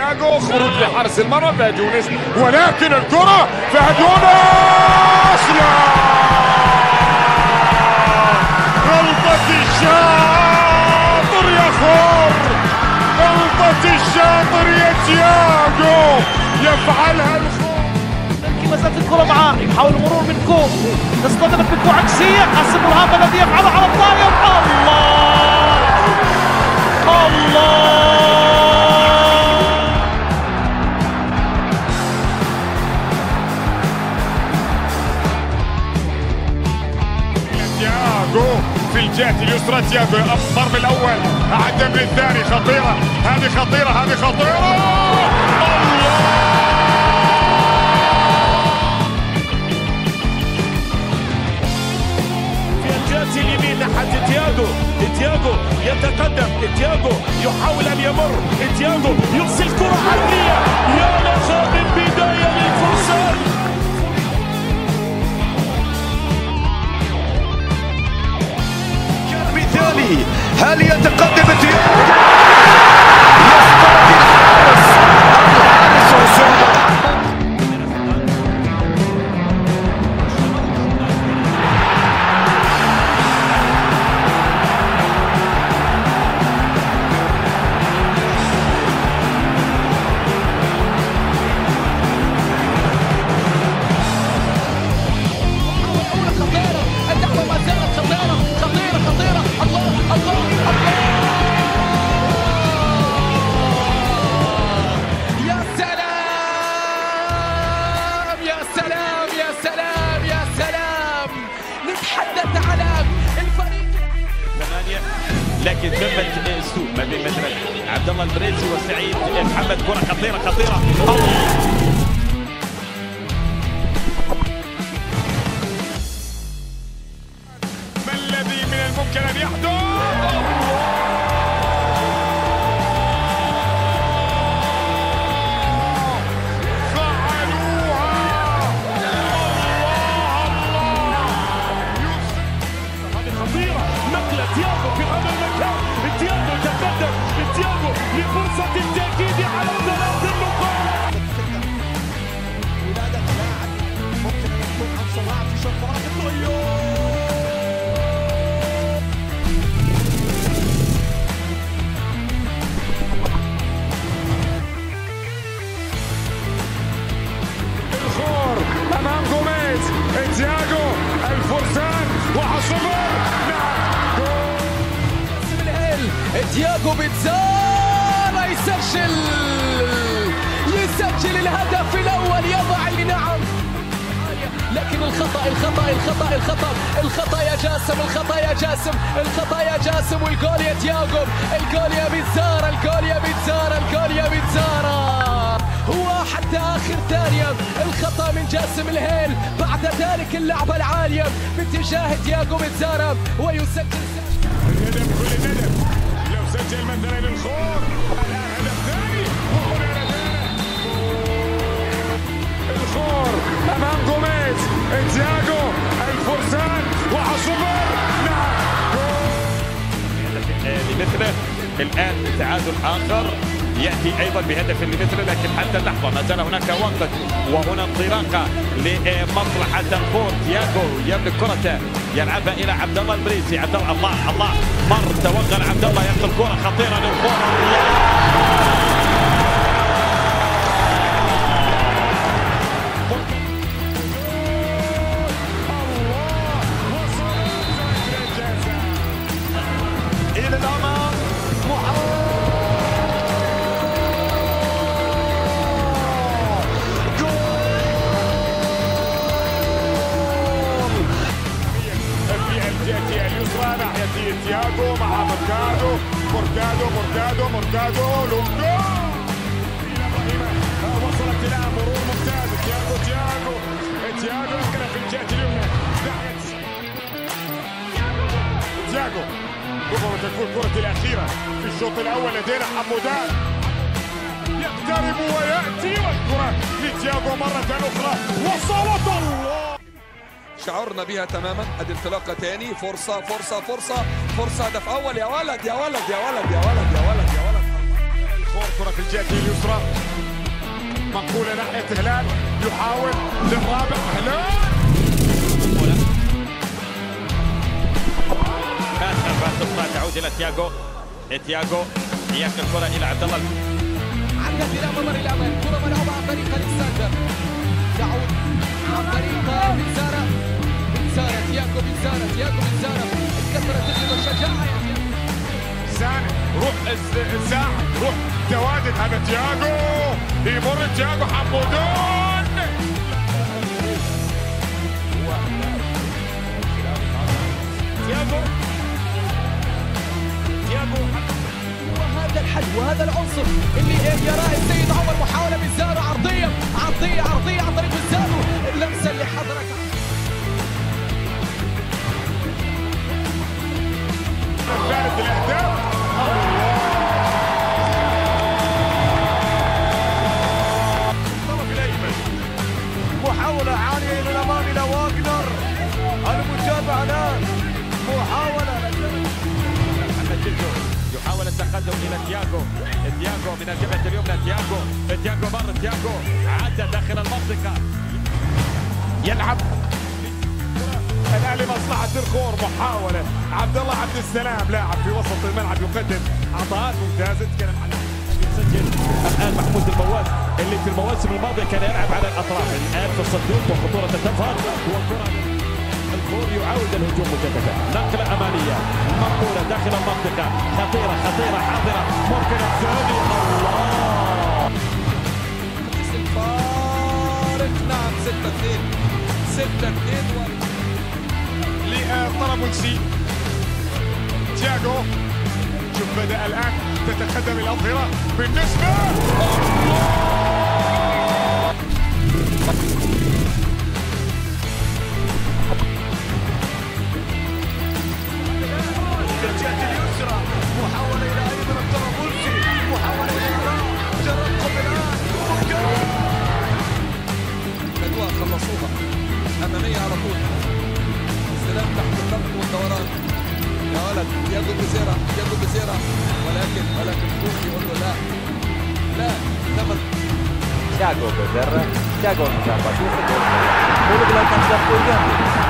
تياجو، خروج لحارس المرمى فهد يونس، ولكن الكرة فهد يونس لا، غلطة الشاطر يا خور، غلطة الشاطر يا تياجو يفعلها الخور. ما زالت الكرة معاه، يحاول المرور من كوم، اصطدمت بكوع عكسية، حسب الهام الذي يفعله على الطاير. الله تياجو في الجهة اليسرى، تياجو الضرب الأول عدم للثاني، خطيرة هذه، خطيرة هذه، خطيرة. الله اليمين ناحية تياجو يتقدم، تياجو يحاول ان يمر، تياجو يرسل كرة عرضية، يا لها من بداية للفرسان. مثالي، هل يتقدم تياجو؟ نتحدث على الفريق لكن ثمة سوء ما بين مثلا عبد الله البريسي وسعيد محمد، كرة خطيرة خطيرة. ما الذي من الممكن ان يحدث؟ تياجو في هذا المكان، تياجو تقدم، تياجو لفرصة التأكيد على 3 نقاط. ولادة لاعب ممكن أن يكون عن صناعة في شوط مباراة الخور أمام جوميز، تياجو الفرسان وعصبر. تياجو بيتزارا يسجل الهدف الأول، يضع نعم، لكن الخطأ يا جاسم، الخطأ يا جاسم، والجول يا تياجو، الجول يا بيتزارا، الجول يا بيتزارا، هو حتى آخر ثانية الخطأ من جاسم الهيل، بعد ذلك اللعبة العالية باتجاه تياجو بيتزارا ويسجل الهدف. لو سجل مثلا الخور الان هدف ثاني، وهنا الخور امام جوميز، تياجو الفرسان وعصبر. لمثله الان تعادل اخر ياتي ايضا بهدف لمثله، لكن حتى اللحظه ما زال هناك وقت وهنا انطلاقه لمصلحه الخور. تياجو يملك كرته يلعبها الى عبد الله البريسي، عبد الله مر توغل عبد الله، ياخذ كره خطيره للخور. الى الامام اليسرى ناحية تياجو مع مرتادو لونجو، وصلت إلى مرور ممتاز. تياجو يمكن في الجهة اليمنى ناحية تياجو، ربما تكون كرة الأخيرة في الشوط الأول. لدينا حمودان يقترب ويأتي، والكرة لتياجو مرة أخرى، وصلت. الله شعرنا بها تماما. ادي انطلاقه ثاني، فرصه هدف اول. يا ولد الخور الكرة في الجهة اليسرى منقولة ناحية هلال يحاول للرابع هلال تعود الى تياغو ياخذ الكره الى عبد الله عندنا بلا ممر الامام كره ملعوبه عن طريق الكسندر تعود عن طريق بنزارة تياغو بنزارة الكثرة تجلب الشجاعة يا ساني روح الساعة روح تواجد هذا تياغو يمر تياغو حمودون تياغو وهذا الحل وهذا العنصر اللي يراه السيد عمر. محاولة بنزارة عرضية عن طريق بنزارة اللمسة اللي حضرت ثالث الاهداف الطرف الايمن محاولة عالية إلى الأمام إلى واغنر. المتابعة الآن محاولة يحاول التقدم الى تياغو من الجبهه اليمنى. تياغو عاد داخل المنطقه يلعب الان لمصلحة الخور. محاولة عبد الله عبد السلام لاعب في وسط الملعب يقدم عطاءات ممتازة. تتكلم عن يسجل الان محمود المواس اللي في المواسم الماضيه كان يلعب على الاطراف، الان في الصندوق وخطوره تظهر والكره الخور يعاود الهجوم مجددا. نقله اماميه منقوله داخل المنطقه خطيره حاضره ممكن الثاني. الله الفارق نعم 6-2 لطرابلسي. تياغو شوف بدأ الآن تتقدم الأظهرة بالنسبة الجهة اليسرى. محاولة إلى أيضا الطرابلسي. محاولة إلى ترقب الآن الأدوار خلصوها أمامية على طول. استلام تحت الضغط والدوران يا ولد تياغو بزيرة ولكن كوف يقول له لا ثمن Thiago Bezerra, Thiago Mustafa, 2 secondi, quello della candidatura